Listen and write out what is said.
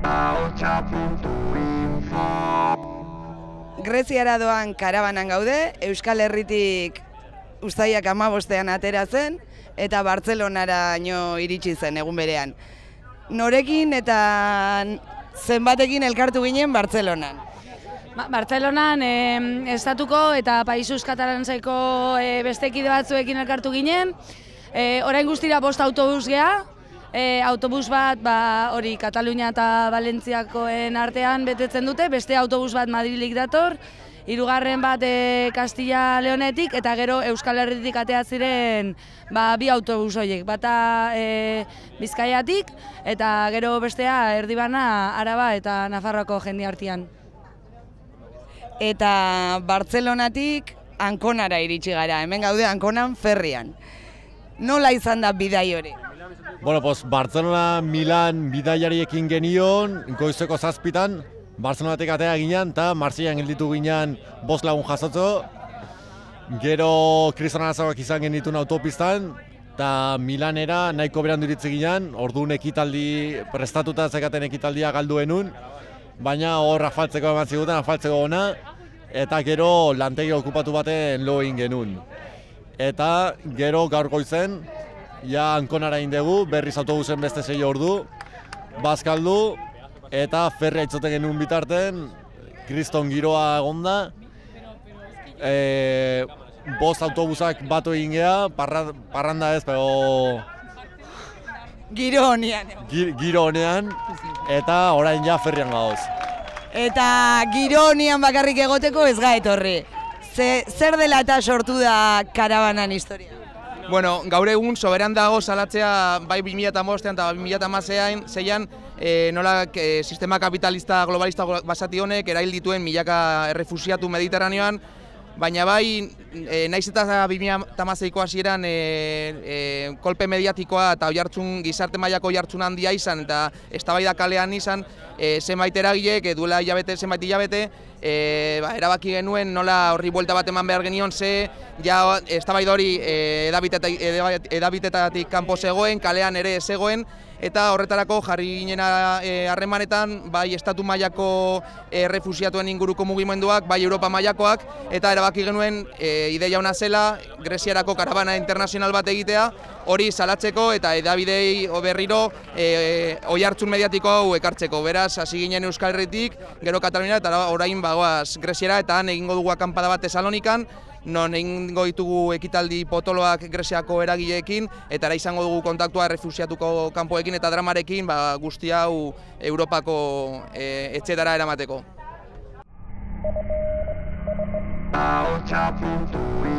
Greziara doan karabanan gaude, Euskal Herritik uztailak 15ean atera zen, eta Bartzelonara iritsi zen egun berean. Norekin eta zenbatekin elkartu ginen Bartzelonan? Bartzelonan estatuko eta Països Catalansaiko beste kide batzuekin elkartu ginen. Orain guztira 5 autobus geha. Autobus bat hori Katalunia eta Valentziakoen artean betetzen dute, beste autobus bat Madrilik dator, 3. bat Castilla Leonetik, eta gero Euskal Herritik atea ziren 2 autobus horiek, bata Bizkaiatik eta gero bestea erdibana Araba eta Nafarroako jende artean. Eta Bartzelonatik Anconara iritsi gara, hemen gaude Anconan ferrian. Nola izan da bidai hori? Bueno, pues Bartzelona Milan bidaiariekin genion, goizeko 7:00, Bartzelonatik atea ginen, eta Marsillan gelditu ginen 5 lagun jasotzo. Gero Kriston Arazoak izan genituen autopistan, eta Milanera nahiko berandu iritsi ginen, orduan ekitaldi, prestatuta zekaten ekitaldia galdu genuen, baina hor afaltzeko eman ziguten, afaltzeko ona, eta gero lantegi okupatu baten lo egin genuen. Eta gero gaur goizen, ja Anconara indegu, berriz autobusen beste 6 ordu, bazkaldu, eta ferria itzoten genuen bitarten, kriston giroa egonda, 5 autobusak batu egin geha, parranda ez, pero... Giro honean. Giro honean, eta orain ja ferrian gauz. Eta giro honean bakarrik egoteko ez ga etorri. Zer dela eta sortu da karabanan historia? Bueno, gaur egun soberan dago salatzea bai 2015ean eta 2016ean nola sistema kapitalista globalista basati honek erail dituen milaka errefusiatu Mediterraneoan, baina bai naiz eta 2016ko hasieran kolpe mediatikoa eta gizarte mailako oihartzun handia izan eta eztabaida kalean izan, zenbait eragilek duela zenbait hilabete erabaki genuen nola horri buelta bat eman behar genion, ze ja eztabaida hori edabitetatik kanpo zegoen, kalean ere zegoen, eta horretarako jarri ginen harremanetan bai estatu mailako errefusiatuen inguruko mugimenduak, bai Europa mailakoak, eta erabaki genuen ideia ona zela Greziarako karabana internazional bat egitea, hori salatzeko eta edabidei berriro oihartzun mediatiko hau ekartzeko. Beraz, hasi ginen Euskal Herritik, gero Katalunia eta orain bagoaz Greziara, eta han egingo dugu akanpada bat Tesalonikan, non egingo ditugu ekitaldi potoloak Greziako eragileekin, eta ara izango dugu kontaktua errefusiatuko kanpoekin eta dramarekin guzti hau Europako etxetara eramateko.